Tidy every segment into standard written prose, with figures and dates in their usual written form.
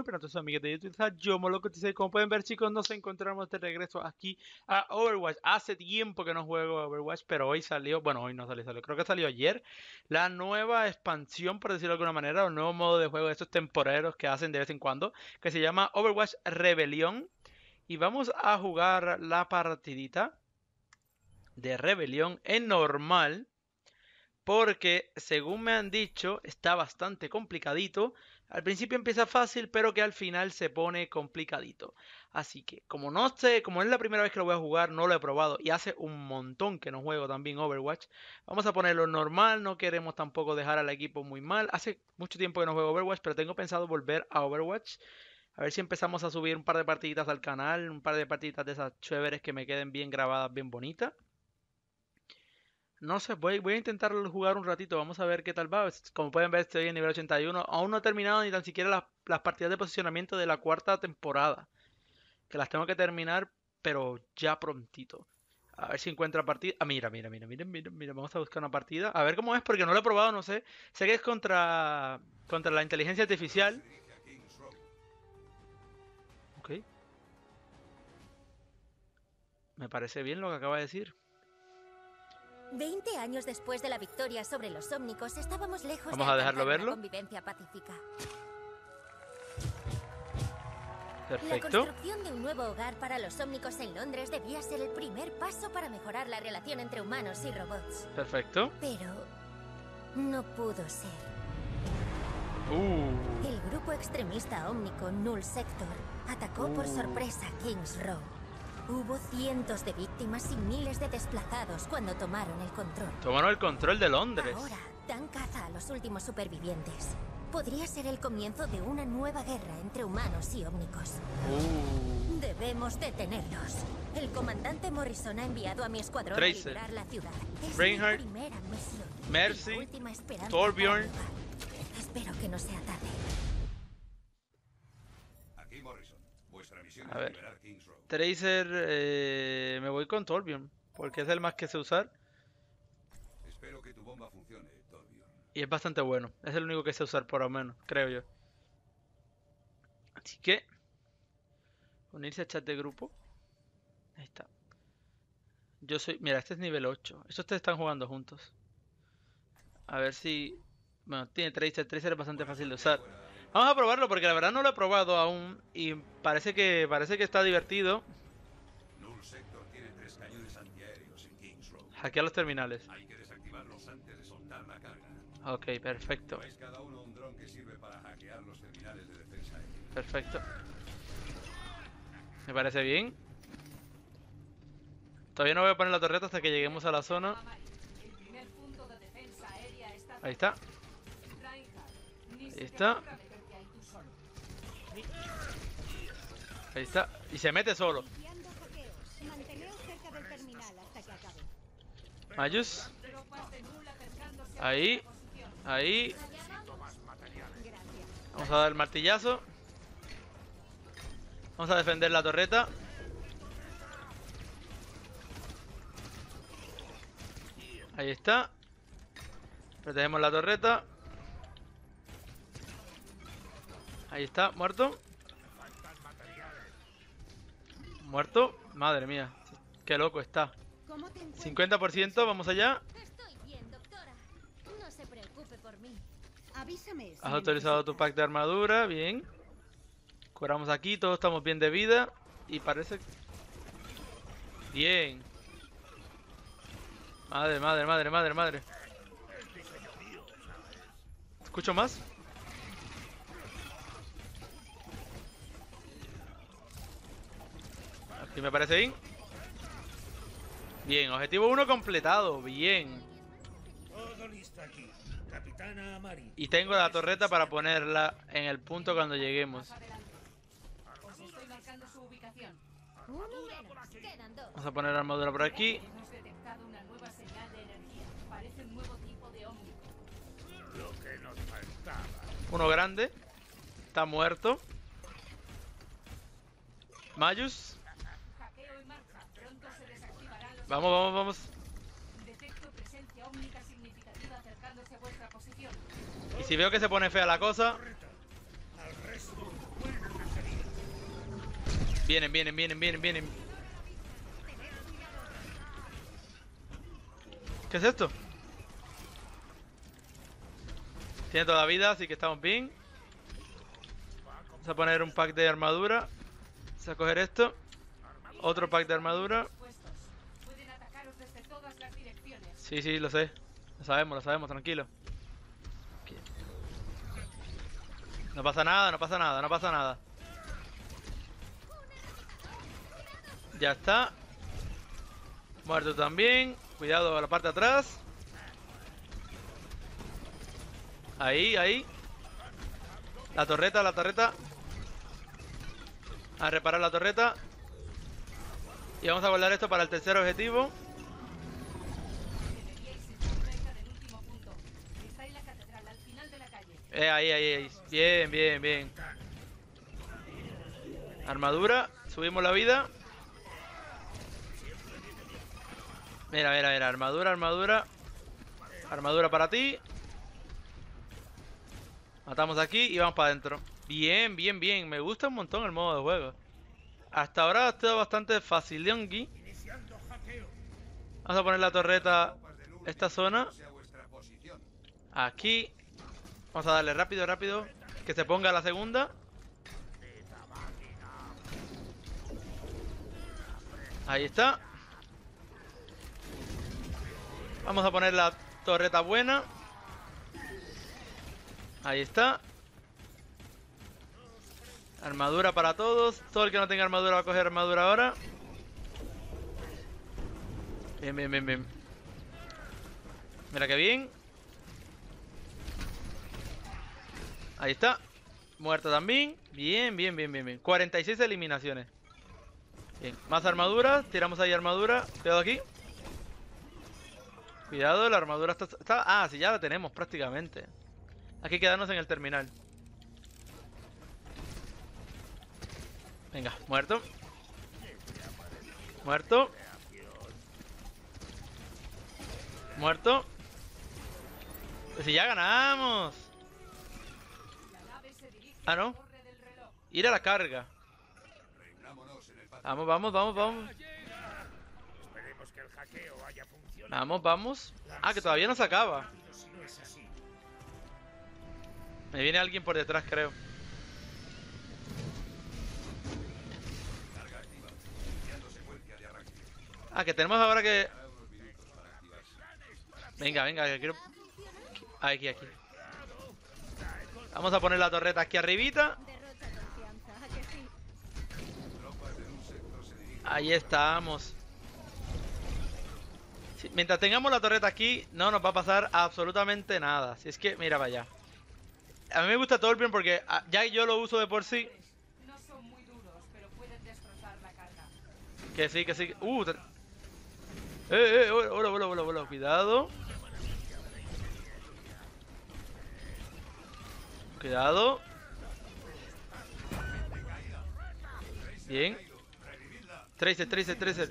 Muy pronto, sus amigos de YouTube, yo Moloco16. Como pueden ver, chicos, nos encontramos de regreso aquí a Overwatch. Hace tiempo que no juego a Overwatch, pero hoy salió, bueno, hoy no salió, creo que salió ayer, la nueva expansión, por decirlo de alguna manera, o nuevo modo de juego de estos temporeros que hacen de vez en cuando, que se llama Overwatch Rebelión. Y vamos a jugar la partidita de Rebelión en normal. Porque, según me han dicho, está bastante complicadito. Al principio empieza fácil, pero que al final se pone complicadito. Así que, como no sé, como es la primera vez que lo voy a jugar, no lo he probado. Y hace un montón que no juego también Overwatch. Vamos a ponerlo normal, no queremos tampoco dejar al equipo muy mal. Hace mucho tiempo que no juego Overwatch, pero tengo pensado volver a Overwatch. A ver si empezamos a subir un par de partiditas al canal, un par de partiditas de esas chéveres que me queden bien grabadas, bien bonitas. No sé, voy a intentar jugar un ratito, vamos a ver qué tal va. Como pueden ver, estoy en nivel 81. Aún no he terminado ni tan siquiera las partidas de posicionamiento de la cuarta temporada. Que las tengo que terminar, pero ya prontito. A ver si encuentro partida. Ah, mira. Vamos a buscar una partida. A ver cómo es, porque no lo he probado, no sé. Sé que es contra la inteligencia artificial. Ok. Me parece bien lo que acaba de decir. 20 años después de la victoria sobre los ómnicos, estábamos lejos Vamos de a dejarlo alcanzar verlo. una convivencia pacífica. Perfecto. La construcción de un nuevo hogar para los ómnicos en Londres debía ser el primer paso para mejorar la relación entre humanos y robots. Perfecto. Pero no pudo ser. El grupo extremista ómnico Null Sector atacó por sorpresa Kings Row. Hubo cientos de víctimas y miles de desplazados cuando tomaron el control. Tomaron el control de Londres. Ahora dan caza a los últimos supervivientes. Podría ser el comienzo de una nueva guerra entre humanos y ómnicos. Debemos detenerlos. El comandante Morrison ha enviado a mi escuadrón Tracer, a liberar la ciudad. Es Reinhardt, mi primera misión. Mercy, Y la última esperanza Torbjorn. para salvar. Espero que no sea tarde. Aquí Morrison. Vuestra misión A es ver. liberar Kings Row. Tracer, me voy con Torbjorn, porque es el más que sé usar. Espero que tu bomba funcione, Torbjorn. Y es bastante bueno. Es el único que sé usar por lo menos, creo yo. Así que unirse al chat de grupo. Ahí está. Yo soy... Mira, este es nivel 8. Estos tres están jugando juntos. A ver si... Bueno, tiene Tracer. Tracer es bastante fácil de usar. Vamos a probarlo porque la verdad no lo he probado aún. Y parece que está divertido. Null Sector tiene 3 cañones antiaéreos en Kings Row. Hackear los terminales. Hay que desactivarlos antes de soltar la carga. Ok, perfecto. Lleváis cada uno un dron que sirve para hackear los terminales de defensa aérea. Perfecto. Me parece bien. Todavía no voy a poner la torreta hasta que lleguemos a la zona. Ahí está. Ahí está. Ahí está. Y se mete solo. Mayus. Ahí. Ahí. Vamos a dar el martillazo. Vamos a defender la torreta. Ahí está. Protegemos la torreta. Ahí está, muerto. Muerto. Madre mía. Qué loco está. 50%, vamos allá. Estoy bien, doctora. No se preocupe por mí. Avísame. Has autorizado tu pack de armadura, bien. Curamos aquí, todos estamos bien de vida. Y parece... Bien. Madre. ¿Escucho más? Aquí me parece bien. Bien, objetivo 1 completado, bien. Todo listo aquí. Capitana Amari. Y tengo la torreta para ponerla en el punto cuando lleguemos. Os estoy marcando su ubicación. Uno menos. Quedan dos. Vamos a poner la armadura por aquí. Hemos detectado una nueva señal de energía. Parece un nuevo tipo de ómnico. Lo que nos faltaba. Uno grande. Está muerto. Mayus. Hackeo en marcha. Pronto se desactivarán los... Vamos. Detecto presencia ómnica significativa acercándose a vuestra posición. Y si veo que se pone fea la cosa, Al resto, vuelve Vienen, vienen, vienen, vienen, vienen. ¿Qué es esto? Tiene toda la vida, así que estamos bien. Vamos a poner un pack de armadura. Vamos a coger esto. Otro pack de armadura. Pueden atacaros desde todas las direcciones. Sí, sí, lo sé. Lo sabemos, tranquilo. Aquí. No pasa nada, no pasa nada, no pasa nada. Ya está. Muerto también. Cuidado a la parte de atrás. Ahí, ahí. La torreta, la torreta. A reparar la torreta. Y vamos a guardar esto para el tercer objetivo. Deberíais estar cerca del último punto. Está en la catedral, al final de la calle. Ahí, ahí, ahí. Bien, bien, bien. Armadura. Subimos la vida. Mira, mira, mira. Armadura, armadura. Armadura para ti. Matamos aquí y vamos para adentro. Bien, bien, bien. Me gusta un montón el modo de juego. Hasta ahora ha estado bastante fácil. Iniciando hackeo. Vamos a poner la torreta. Esta zona. Sea vuestra posición. Aquí. Vamos a darle rápido, rápido. Que se ponga la segunda. Ahí está. Vamos a poner la torreta buena. Ahí está. Armadura para todos. Todo el que no tenga armadura va a coger armadura ahora. Bien, bien, bien, bien. Mira qué bien. Ahí está. Muerto también. Bien, bien, bien, bien, bien. 46 eliminaciones. Bien. Más armadura. Tiramos ahí armadura. Cuidado aquí. Cuidado, la armadura está... Ah, sí, ya la tenemos prácticamente. Hay que quedarnos en el terminal. Venga, muerto. Muerto. Muerto. Pues si ya ganamos. La nave se dirige Ah, ¿no? a la torre del reloj. Ir a la carga. Reunámonos en el patio. Vamos, vamos, vamos, vamos. Esperemos que el hackeo haya funcionado. Vamos, vamos. Ah, que todavía no se acaba. Si no es así, Me viene alguien por detrás, creo. Carga activa. Iniciando secuencia de arranque. Ah, que tenemos ahora que... Dará unos minutos para activarse. Venga, venga, que quiero... Aquí, aquí. Vamos a poner la torreta aquí arribita. Derrocha confianza, ¿a que sí? Tropas de un sector se dirigen. Ahí estamos. Sí, mientras tengamos la torreta aquí, no nos va a pasar absolutamente nada. Si es que, mira, vaya. A mí me gusta Torbjorn porque ya yo lo uso de por sí. No son muy duros, pero pueden destrozar la carga. Que sí, que sí. Hola, hola, hola, hola. Cuidado. Cuidado. Bien. Tracer, Tracer, Tracer.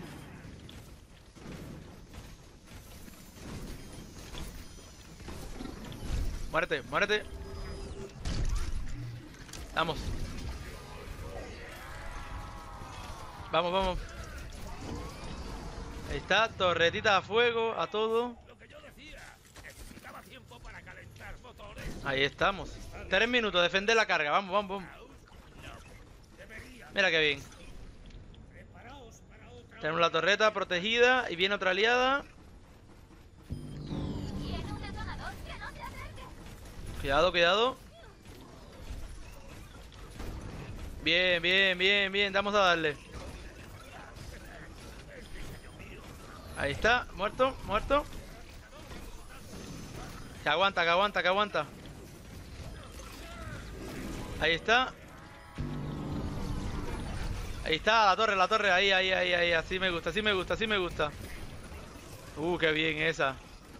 Muérete, muérete. Vamos. Vamos, vamos. Ahí está, torretita a fuego, a todo. lo que yo decía, necesitaba tiempo para calentar motores. Ahí estamos. 3 minutos, defender la carga. Vamos, vamos, vamos. Mira qué bien. Preparaos para otra. Tenemos la torreta protegida y viene otra aliada. Cuidado, cuidado. Bien, bien, bien, bien. Vamos a darle. Ahí está, muerto, muerto. Que aguanta, que aguanta, que aguanta. Ahí está. Ahí está, la torre, ahí, ahí, ahí, ahí. Así me gusta, así me gusta, así me gusta. Qué bien esa.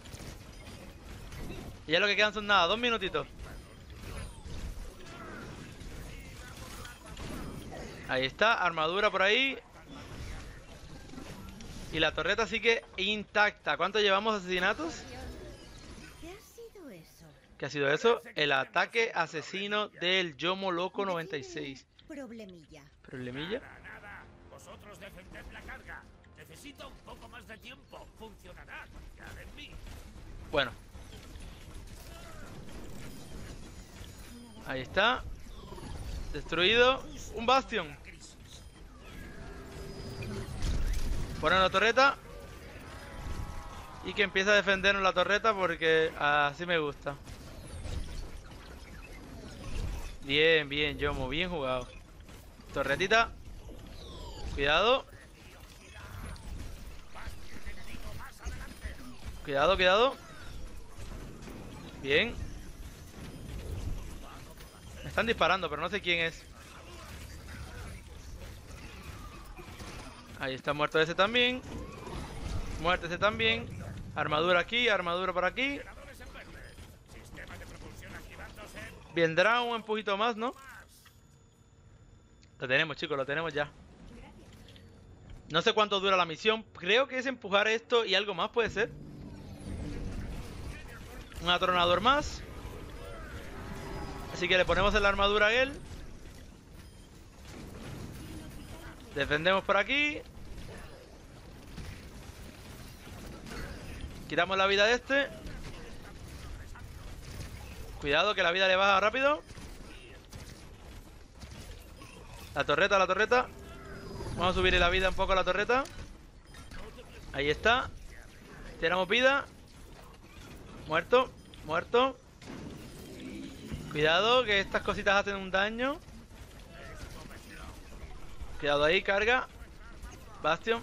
Y ya lo que quedan son nada, 2 minutitos. Ahí está, armadura por ahí. Y la torreta sigue intacta. ¿Cuánto llevamos asesinatos? ¿Qué ha sido eso? ¿Qué ha sido eso? El ataque asesino del Yomo Loco 96. Problemilla. Problemilla. Nada. Vosotros defended la carga. Necesito un poco más de tiempo. Funcionará. Confiad en mí. Bueno. Ahí está. Destruido. Un bastión. Ponen la torreta. Y que empiece a defendernos la torreta porque así me gusta. Bien, bien, Yomo. Bien jugado. Torretita. Cuidado. Cuidado, cuidado. Bien. Me están disparando, pero no sé quién es. Ahí está muerto ese también. Muerto ese también. Armadura aquí, armadura por aquí. Vendrá un empujito más, ¿no? Lo tenemos, chicos, lo tenemos ya. No sé cuánto dura la misión. Creo que es empujar esto y algo más, puede ser. Un atronador más. Así que le ponemos en la armadura a él. Defendemos por aquí. Quitamos la vida de este. Cuidado que la vida le baja rápido. La torreta, la torreta. Vamos a subirle la vida un poco a la torreta. Ahí está. Tiramos vida. Muerto, muerto. Cuidado que estas cositas hacen un daño. Cuidado ahí, carga. Bastion.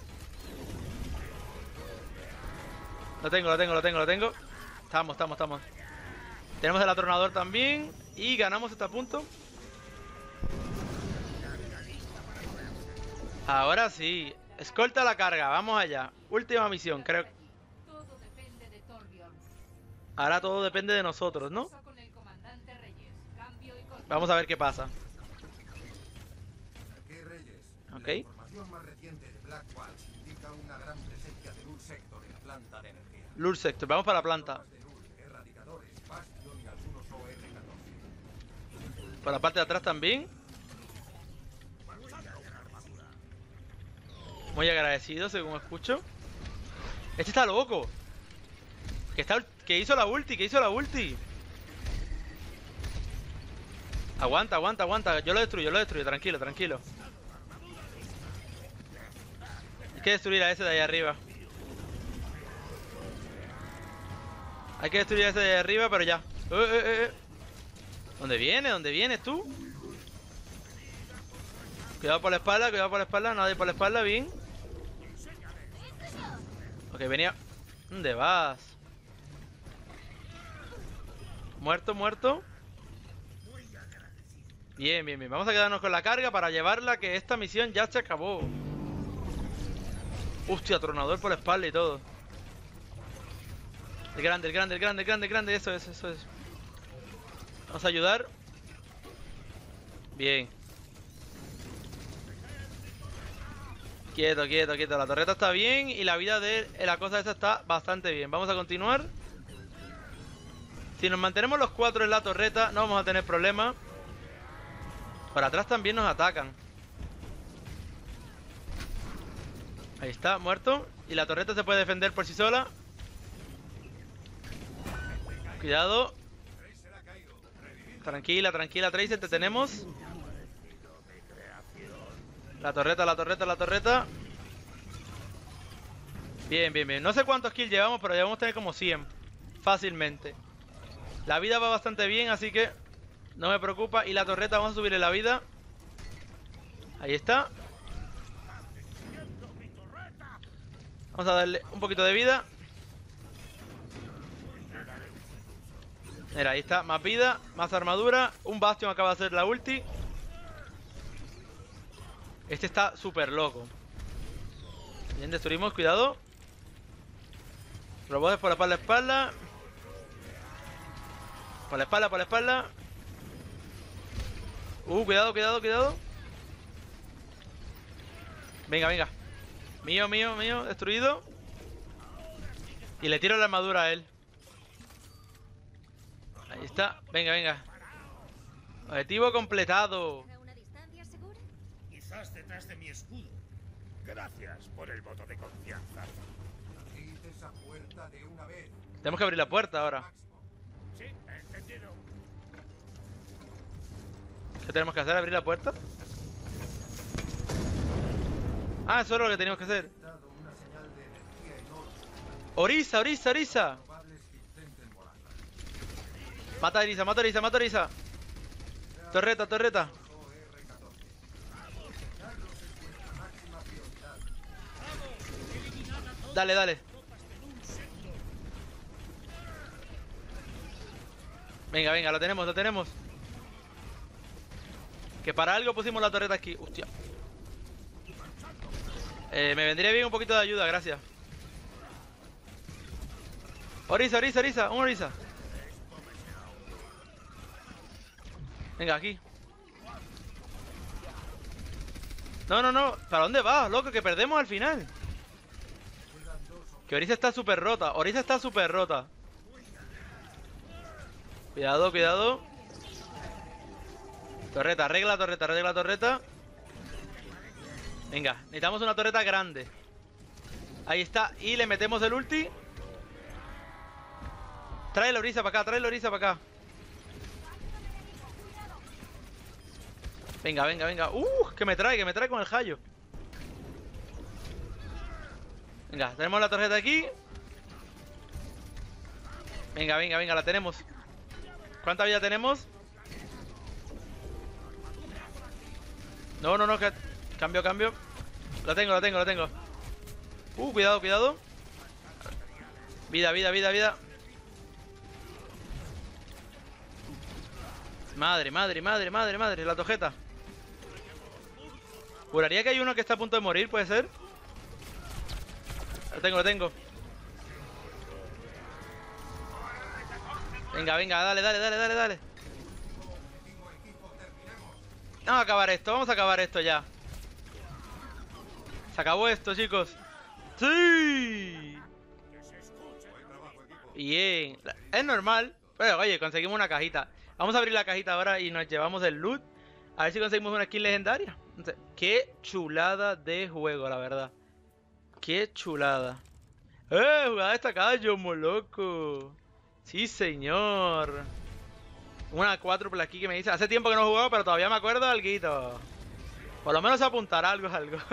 Lo tengo. Estamos. Tenemos el atronador también. Y ganamos este punto. Ahora sí. Escolta la carga, vamos allá. Última misión, creo. Todo depende de Torbjorn. Ahora todo depende de nosotros, ¿no? Con el comandante Reyes. Cambio y corte. Vamos a ver qué pasa. Aquí Reyes. Ok. La información más reciente de Black Waltz indica una gran presencia de Lur Sector en la planta de energía. Lur Sector, vamos para la planta. Tropas de Lur, erradicadores, Bastion y algunos OR-14. Por la parte de atrás también. Muy agradecido, según escucho. Este está loco. Que hizo la ulti, Aguanta. Yo lo destruyo, tranquilo. Hay que destruir a ese de ahí arriba. Pero ya. ¿Dónde vienes tú? Cuidado por la espalda, nadie por la espalda, bien. Ok, venía. ¿Dónde vas? Muerto. Bien. Vamos a quedarnos con la carga para llevarla, que esta misión ya se acabó. Hostia, atronador por la espalda y todo. El grande, eso es. Vamos a ayudar. Bien. Quieto. La torreta está bien y la vida de la cosa esa está bastante bien. Vamos a continuar. Si nos mantenemos los 4 en la torreta, no vamos a tener problemas. Por atrás también nos atacan. Ahí está, muerto. Y la torreta se puede defender por sí sola. Cuidado. Tranquila, Tracer, te tenemos. La torreta. Bien. No sé cuántos kills llevamos, pero debemos tener como 100. Fácilmente. La vida va bastante bien, así que no me preocupa. Y la torreta, vamos a subirle la vida. Ahí está. Vamos a darle un poquito de vida. Mira, ahí está, más vida, más armadura. Un Bastion acaba de hacer la ulti. Este está súper loco. Bien, destruimos, cuidado. Robots por la espalda. Por la espalda. Cuidado. Venga. Mío, destruido. Y le tiro la armadura a él. Ahí está, venga. Objetivo completado. ¿A una distancia segura? estabas detrás de mi escudo. Gracias por el voto de confianza. Abrid esa puerta de una vez. Tenemos que abrir la puerta ahora. Máximo. Sí, entendido. ¿Qué tenemos que hacer? ¿Abrir la puerta? Ah, eso es lo que teníamos que hacer. Dado una señal de energía enorme. Orisa, Orisa, Orisa. Probables que intenten volarla. Mata a Orisa, mata a Orisa, mata a Orisa. Torreta, torreta. OR-14. Carlos es vuestra máxima prioridad. Dale, dale. Venga, venga, lo tenemos, lo tenemos. Que para algo pusimos la torreta aquí. Hostia. Me vendría bien un poquito de ayuda, gracias. Orisa, Orisa, Orisa, un Orisa. Venga, aquí. No, no, no. ¿Para dónde vas, loco? Que perdemos al final. Que Orisa está súper rota. Orisa está súper rota. Cuidado, cuidado. Torreta, arregla la torreta, arregla la torreta. Venga, necesitamos una torreta grande. Ahí está, y le metemos el ulti. Trae la Orisa para acá, trae la Orisa para acá. Venga, venga, venga. Que me trae con el Hayo. Venga, tenemos la tarjeta aquí. Venga, venga, venga, la tenemos. ¿Cuánta vida tenemos? No, no, no, que... Cambio, cambio. La tengo, la tengo, la tengo. Cuidado, cuidado. Vida, vida, vida, vida. Madre, madre, madre, madre, madre. La tarjeta. Juraría que hay uno que está a punto de morir, ¿puede ser? Lo tengo, lo tengo. Venga, venga, dale, dale, dale, dale, dale. Vamos a acabar esto, vamos a acabar esto ya. Se acabó esto, chicos. ¡Sí! Bien. Es normal. Pero oye, conseguimos una cajita. Vamos a abrir la cajita ahora y nos llevamos el loot. A ver si conseguimos una skin legendaria. Qué chulada de juego, la verdad. Qué chulada. Jugada destacada, yo mo loco. Sí, señor. Una cuádruple aquí que me dice. Hace tiempo que no he jugado, pero todavía me acuerdo de alguito. Por lo menos apuntar algo es algo.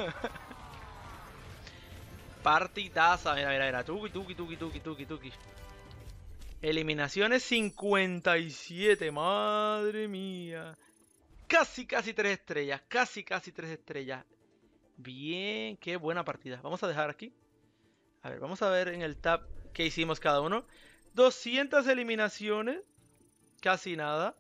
Partidaza. Mira, mira, mira. Tuki, tuki, tuki, tuki, tuki, tuki. Eliminaciones 57. Madre mía. Casi, casi 3 estrellas. Casi, casi 3 estrellas. Bien, qué buena partida. Vamos a dejar aquí. A ver, vamos a ver en el tab qué hicimos cada uno. 200 eliminaciones. Casi nada.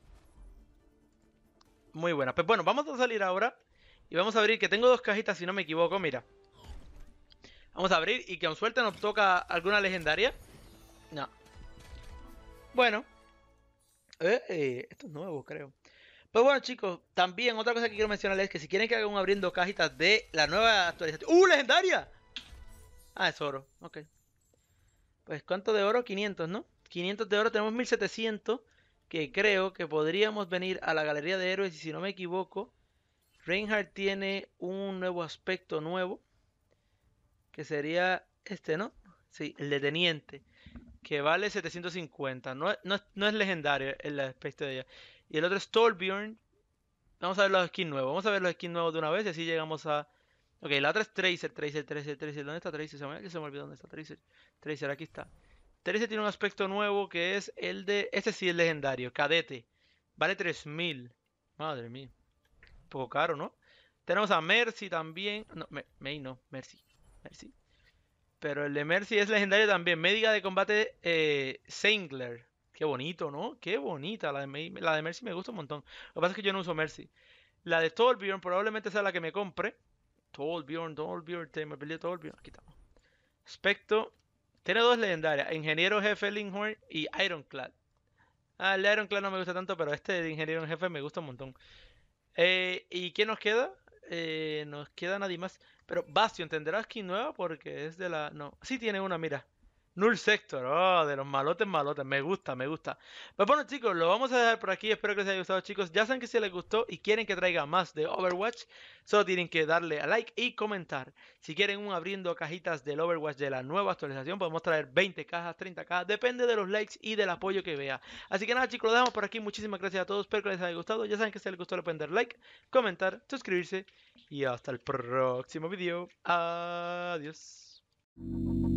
Muy buena. Pues bueno, vamos a salir ahora. Y vamos a abrir, que tengo 2 cajitas si no me equivoco, mira. Vamos a abrir y que con suerte nos toca alguna legendaria. No. Bueno. Esto es nuevo, creo. Pues bueno, chicos, también otra cosa que quiero mencionarles es que si quieren que haga un abriendo cajitas de la nueva actualización. ¡Legendaria! Ah, es oro. Ok. Pues ¿cuánto de oro? 500, ¿no? 500 de oro, tenemos 1700. Que creo que podríamos venir a la galería de héroes. Y si no me equivoco, Reinhardt tiene un nuevo aspecto nuevo. Que sería este, ¿no? Sí, el de teniente. Que vale 750. No es legendario el aspecto de ella. Y el otro es Torbjorn. Vamos a ver los skins nuevos. Vamos a ver los skins nuevos de una vez. Y así llegamos a... Ok, la otra es Tracer. ¿Dónde está Tracer? Se me olvidó dónde está Tracer. Tracer, aquí está. Tracer tiene un aspecto nuevo que es el de... Este sí es legendario. Cadete. Vale 3000. Madre mía. Un poco caro, ¿no? Tenemos a Mercy también. No, May no. Mercy. Mercy. Pero el de Mercy es legendario también. Médica de combate Singler. Qué bonito, ¿no? Qué bonita. La de Mercy me gusta un montón. Lo que pasa es que yo no uso Mercy. La de Torbjorn probablemente sea la que me compre. Torbjorn. Me peleé Torbjorn. Aquí estamos. Aspecto. Tiene 2 legendarias. Ingeniero Jefe Linghorn y Ironclad. El de Ironclad no me gusta tanto, pero este de Ingeniero Jefe me gusta un montón. ¿Y qué nos queda? Nos queda nadie más. Pero Bastion, ¿tendrá skin nueva? Porque es de la... No. Sí tiene una, mira. Null Sector, oh, de los malotes, me gusta, me gusta. Pues bueno, chicos, lo vamos a dejar por aquí. Espero que les haya gustado, chicos. Ya saben que si les gustó y quieren que traiga más de Overwatch, solo tienen que darle a like y comentar. Si quieren un abriendo cajitas del Overwatch de la nueva actualización, podemos traer 20 cajas, 30 cajas, depende de los likes y del apoyo que vea. Así que nada, chicos, lo dejamos por aquí. Muchísimas gracias a todos, espero que les haya gustado. Ya saben que si les gustó, le pueden dar like, comentar, suscribirse y hasta el próximo vídeo. Adiós.